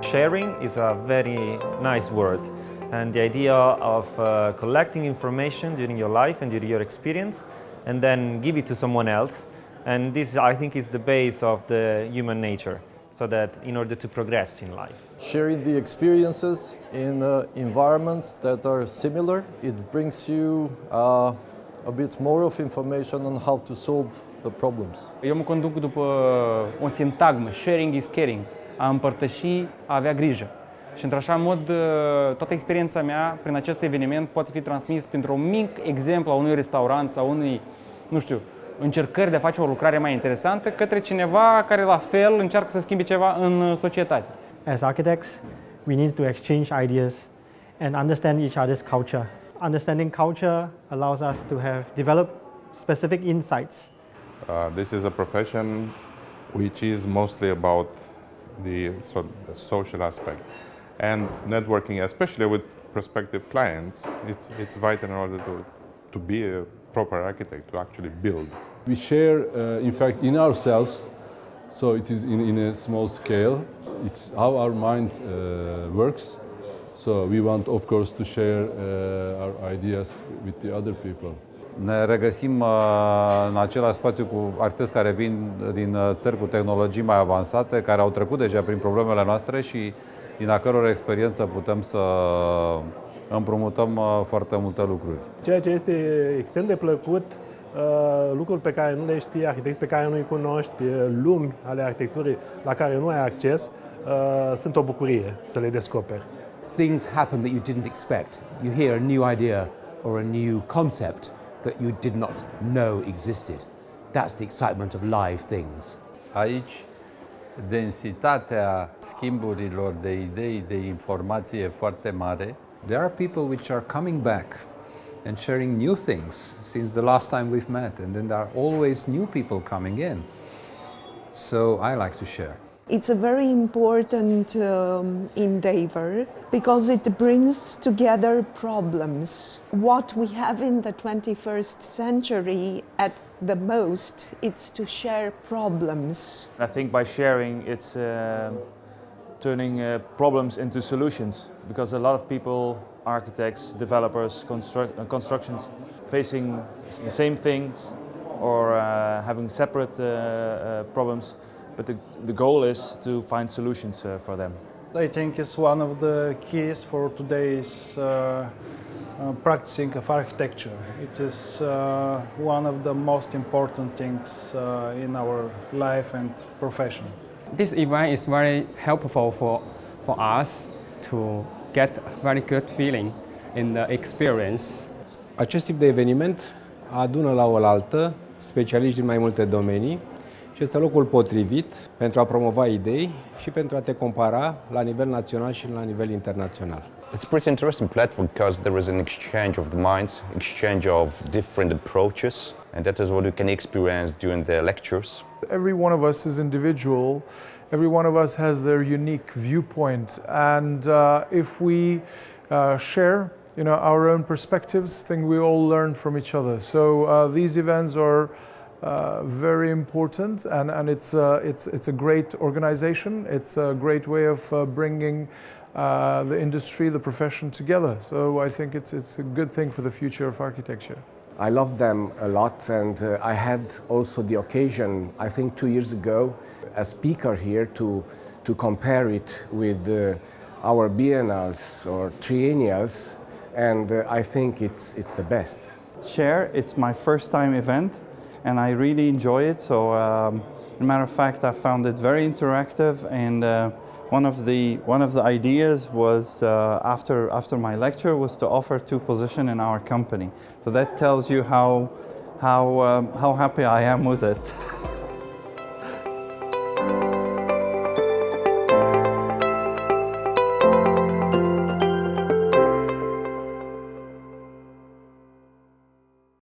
sharing is a very nice word. And the idea of collecting information during your life and during your experience and then give it to someone else. And this, I think, is the base of the human nature, so that in order to progress in life. Sharing the experiences in environments that are similar, it brings you a bit more of information on how to solve the problems. Eu mă conduc după o sintagmă, sharing is caring, a împărtăși, a avea grijă. Și într-așa mod, toată experiența mea prin acest eveniment poate fi transmis printr-un mic exemplu a unui restaurant sau unui, nu știu, încercări de a face o lucrare mai interesantă către cineva care la fel încearcă să schimbe ceva în societate. As architects, we need to exchange ideas and understand each other's culture. Understanding culture allows us to develop specific insights. This is a profession which is mostly about the social aspect. And networking, especially with prospective clients, it's vital in order to be a proper architect, to actually build. We share, in fact, in ourselves, so it is in a small scale. It's how our mind works. So we want, of course, to share our ideas with the other people. Ne regăsim în același spațiu cu arhitecți care vin din țări cu tehnologii mai avansate, care au trecut deja prin problemele noastre și din a căror experiență putem să împrumutăm foarte multe lucruri. Ceea ce este extrem de plăcut, lucruri pe care nu le știi, arhitecți pe care nu îi cunoști, lumi ale arhitecturii la care nu ai acces, sunt o bucurie să le descoperi. Things happen that you didn't expect. You hear a new idea or a new concept that you did not know existed. That's the excitement of live things. Aici, densitatea schimburilor de idei, de informație e foarte mare. There are people which are coming back and sharing new things since the last time we've met, and then there are always new people coming in. So I like to share. It's a very important endeavor because it brings together problems. What we have in the 21st century at the most, it's to share problems. I think by sharing, it's turning problems into solutions, because a lot of people, architects, developers, constructions, facing the same things or having separate problems. But the goal is to find solutions for them. I think it's one of the keys for today's practicing of architecture. It is one of the most important things in our life and profession. This event is very helpful for us to get a very good feeling in the experience. Acest tip de eveniment adună la oaltă specialiști din mai multe domenii și este locul potrivit pentru a promova idei și pentru a te compara la nivel național și la nivel internațional. It's a pretty interesting platform because there is an exchange of the minds, exchange of different approaches, and that is what you can experience during the lectures. Every one of us is individual. Every one of us has their unique viewpoint, and if we share, our own perspectives, then we all learn from each other. So these events are very important, and it's a great organization. It's a great way of bringing the industry, the profession together. So I think it's a good thing for the future of architecture. I love them a lot, and I had also the occasion, I think 2 years ago, as speaker here to compare it with our biennials or triennials, and I think it's the best. Share, it's my first time event, and I really enjoy it. So, as a matter of fact, I found it very interactive, and one of the ideas was after my lecture was to offer 2 positions in our company. So that tells you how happy I am with it.